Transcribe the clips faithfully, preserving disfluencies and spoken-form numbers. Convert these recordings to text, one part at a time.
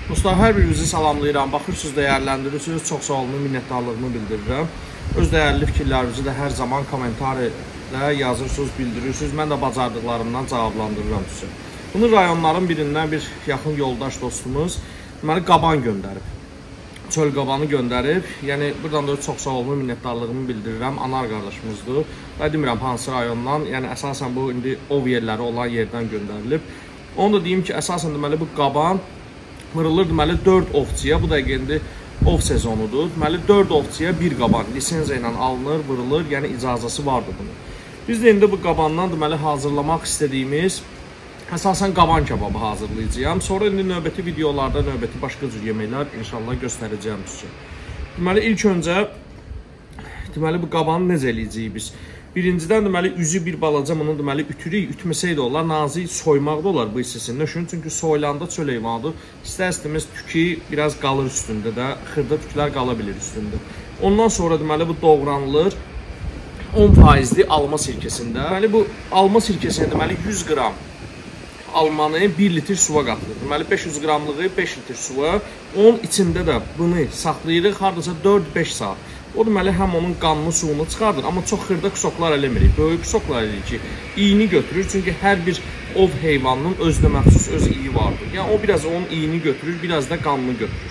Dostlar, hər birinizi salamlayıram. Baxırsınız, dəyərləndirirsiniz. Çox sağ olun, minnətdarlığımı bildirirəm. Öz dəyərli fikirlərinizi də hər zaman komentariyada yazırsınız, bildirirsiniz. Mən də bacardıqlarımdan cavablandırıram sizə. Bunu rayonların birindən bir yaxın yoldaş dostumuz deməli qaban göndərib. Çöl qabanı göndərib. Yəni buradan da çox sağ olun, minnətdarlığımı bildirirəm. Anar qardaşımızdır. Və demirəm hansı rayondan, yəni əsasən bu indi ov yerləri olan yerdən göndərilib. Onu da deyim ki, əsasən deməli bu qaban vurulur deməli dörd ovçuya. Bu da indi ov sezonudur. Deməli dörd ovçuya bir qaban lisenziya ilə alınır, vurulur. Yəni icazəsi vardır bunun. Biz də indi bu qabandan deməli hazırlamaq istədiyimiz əsasən qaban kebabı hazırlayacağam. Sonra indi növbəti videolarda növbəti başqa cür yeməklər inşallah göstərəcəyim sizə. Deməli ilk öncə deməli bu qabanı necə eləyəcəyik biz? Birincidən deməli üzü bir balaca bunun deməli ütürük, ütməsək də olar, nazik soymaq da olar bu hissəsini. Üçün çünki soyulanda çöl heyvanıdır. İstər-istəməz tükü biraz qalır üstündə də, xırda tüklər qala bilir üstündə. Ondan sonra deməli bu doğranılır on faizli alma sirkəsində. Deməli bu alma sirkəsində deməli yüz qram almanı bir litr suya qatılır. Deməli beş yüz qramlığı beş litr suya, onun içində də bunu saxlayırıq hardasa dörd beş saat. O deməli həm onun qanını, suyunu çıxardır, amma çox xırda kusoklar eləmirik. Böyük kusoklar eləyirik ki, iyini götürür. Çünki hər bir ov heyvanının özünə məxsus öz iyi vardır. Yəni o biraz onun iyini götürür, biraz da qanını götürür.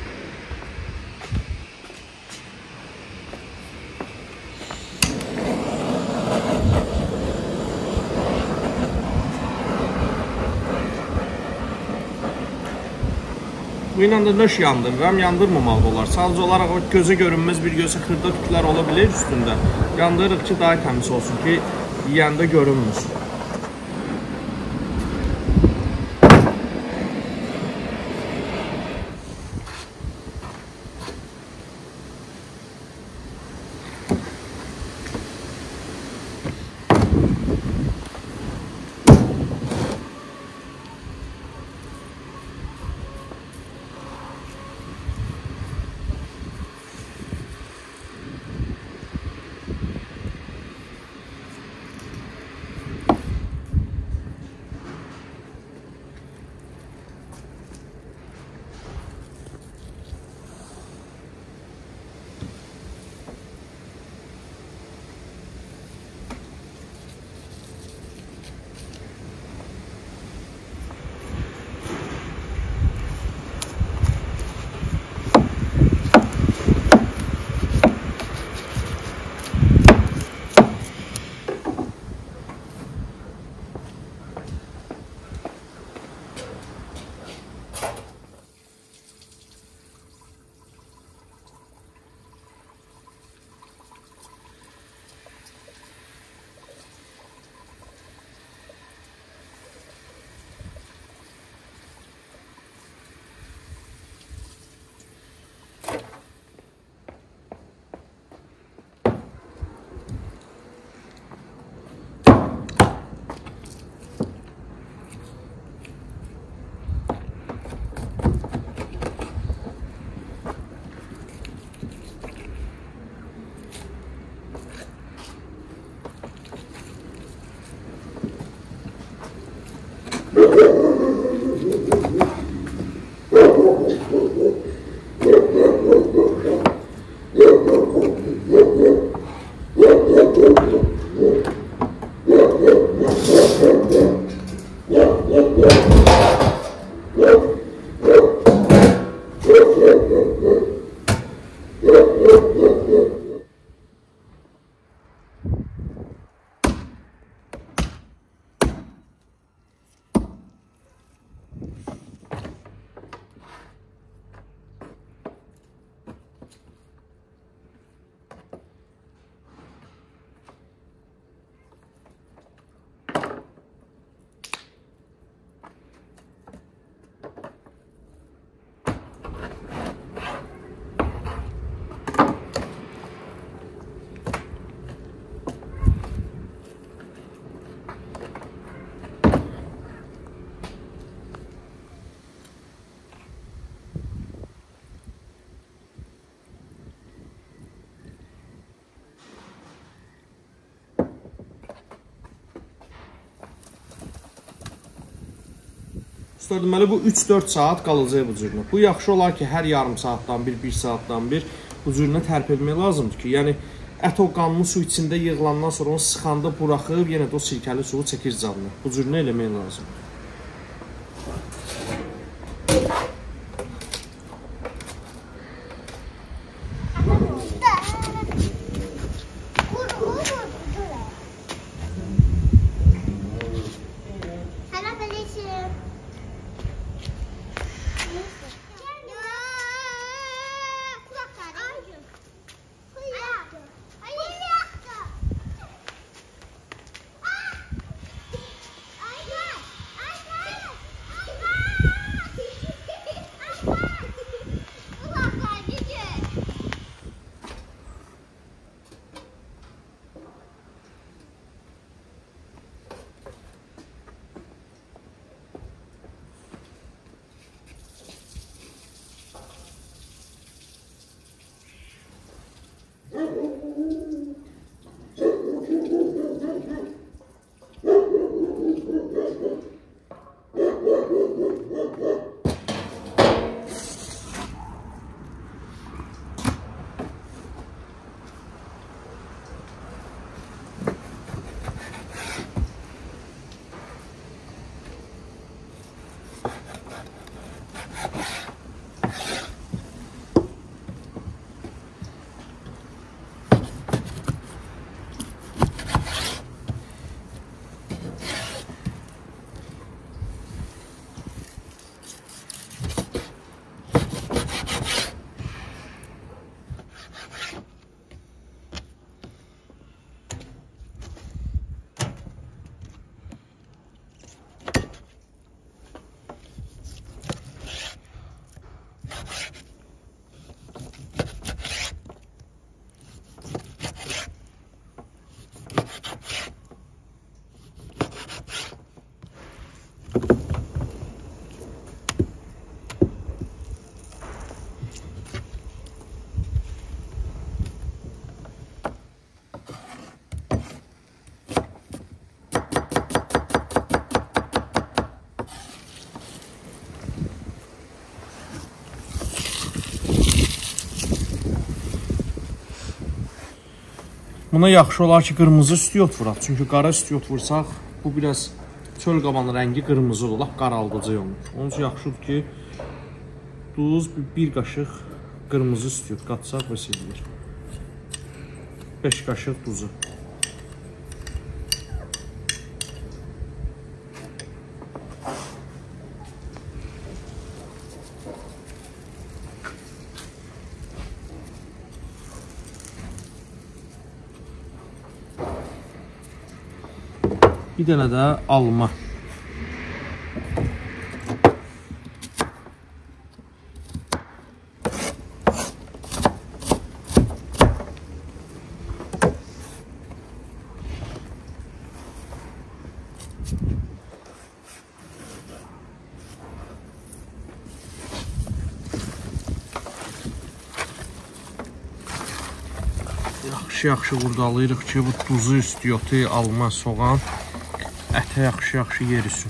Bu ilə də nöş yandırıram, yandırmamaq da olar. Sadəcə olaraq o gözə görünməz bir gözə xırda tüklər ola bilir üstündə. Yandırırıq ki, daha təmiz olsun ki, yiyəndə görünmürsün. Usta, deməli bu üç dörd saat qalacaq bu cürünə. Bu yaxşı olar ki, hər yarım saatdan bir, bir saatdan bir bu cürünə tərpilmək lazımdır ki, yəni ət o qanlı su içində yığılandan sonra onu sıxanda buraxıb, yenə də o sirkəli suyu çəkir canına. Bu cürünə eləmək lazımdır. Buna yaxşı olar ki, qırmızı stiyot vuraq. Çünki qara stiyot vursaq, bu biraz çöl qabanı rəngi qırmızı olur, lap qaraldıcı olur. Onun üçün yaxşıdır ki, duz, bir qaşıq qırmızı stiyot qatsaq və silir. beş qaşıq duzu. Bir dənə də alma. Yaxşı-yaxşı qurdalayırıq ki, bu duzu, istiyotu, alma, soğan ətə yaxşı-yaxşı yerisin.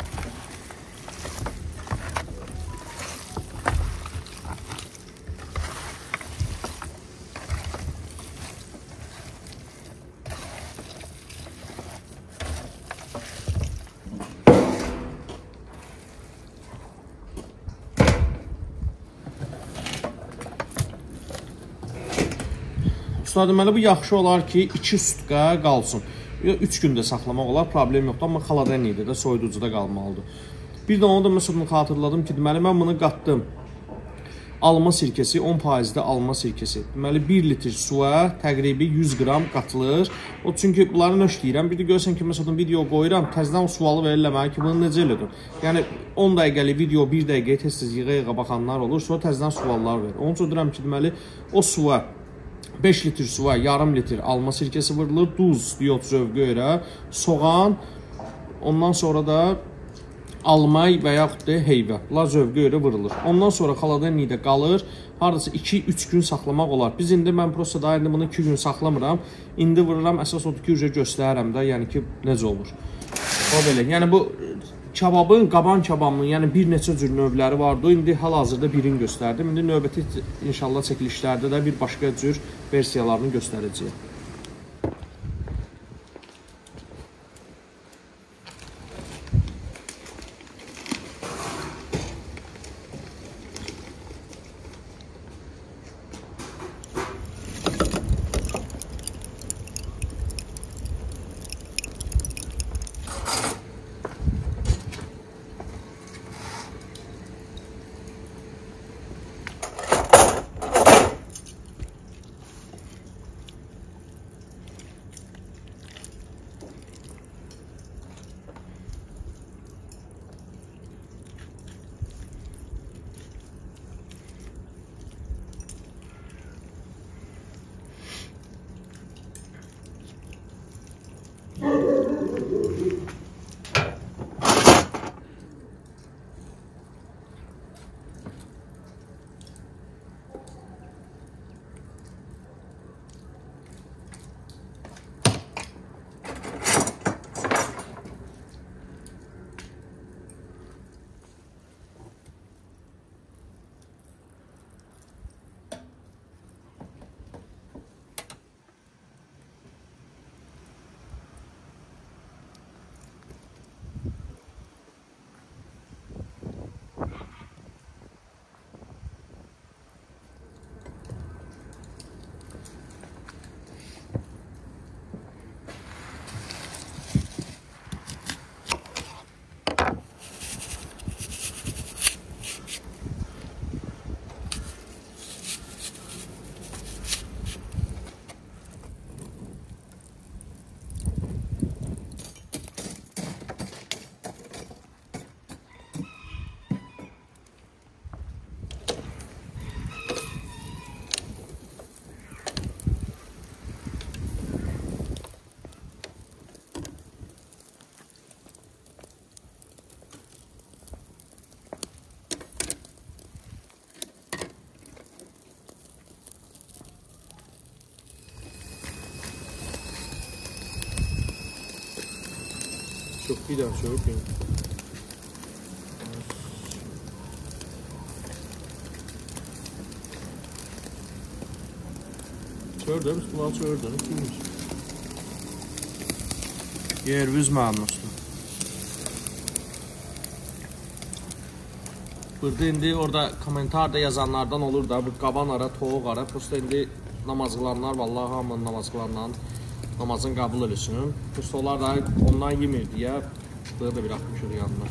Usta, deməli bu yaxşı olar ki, iki sutka qalsın. üç gündə saxlamaq olar, problem yoxdur, amma xaladeniyədə də soyuducuda qalmalıdır. Bir də onu da məsələn xatırladım ki, deməli mən bunu qatdım. Alma sirkəsi, on faizdə alma sirkəsi. Deməli bir litr suya təqribi yüz qram qatılır. O çünki bunları nöş deyirəm. Bir də görsən ki, məsələn video qoyuram, təzədən o sualı verirlər mənə ki, bunu necə elədim? Yəni on dəqiqəlik video bir dəqiqəyə tez-tez yığa-yığa baxanlar olur, sonra təzədən suallar verir. Onun üçün deyirəm ki, deməli o suya beş litr suya yarım litr alma sirkəsi vurulur, duz, diyot zövqə görə, soğan, ondan sonra da alma və yaxud da heyvə, bunlar zövqə görə vurulur. Ondan sonra xaladeniyədə qalır, haradasa iki üç gün saxlamaq olar. Biz indi, mən prosta da indi bunu iki gün saxlamıram, indi vururam, əsas odur ki, göstərirəm də, yəni ki, necə olur. O belə, yəni bu Kababın, qaban kababının, yəni bir neçə cür növləri vardı. İndi hal-hazırda birini göstərdim. İndi növbəti inşallah çəkilişlərdə də bir başqa cür versiyalarını göstərəcəyəm. Çok iyi de çok iyi. Gördünüz, kulağı gördünüz, kimmiş? Yerviz məmnusdur. Burada indi orada komentarda yazanlardan olur da, bu qaban ara, toğuq ara, prosta indi namaz qılanlar, vallahi hamının namaz qılanların namazın qəbul edilsin. Prosta onlar da ondan yemir deyə, burada da bir atmışır yanına.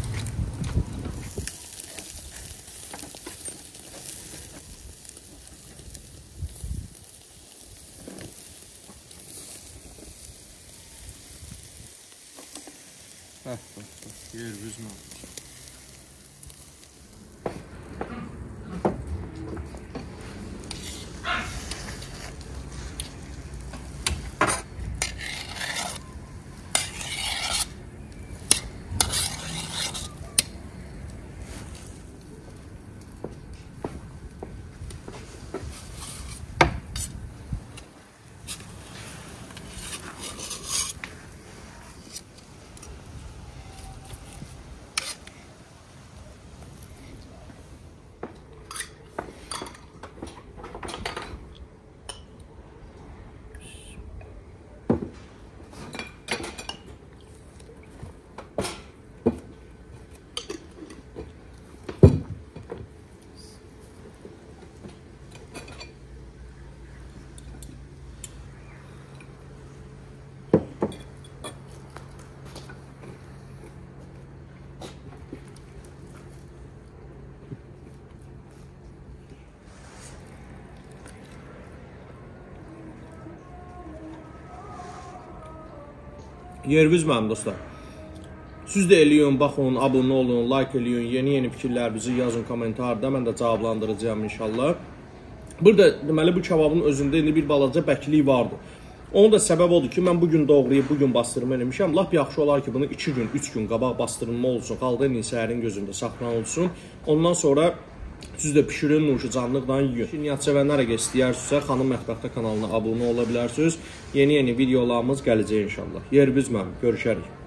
Heh, bak, bak, yerviz məmnusdur. Yerviz mənim dostlar. Siz də eləyin, baxın, abunə olun, like eləyin, yeni-yeni fikirlərinizi yazın komentarda, mən də cavablandıracağım inşallah. Burada deməli bu kababın özündə indi bir balaca bəklik vardı. Onun da səbəb odur ki, mən bugün doğrayıb, bugün bastırma eləmişəm. Lap yaxşı olar ki, bunu iki gün, üç gün qabaq bastırılma olsun, qaldı indi səhərin gözündə saxlanılsın. Ondan sonra siz də pişirin, nuşu canlıqla yiyin. Şirniyyat sevənlər əgər istəyərsinizsə, Xanım Mətbəxdə kanalına abunə ola bilərsiniz. Yeni-yeni videolarımız gələcək inşallah. Yerviz mənim, görüşərik.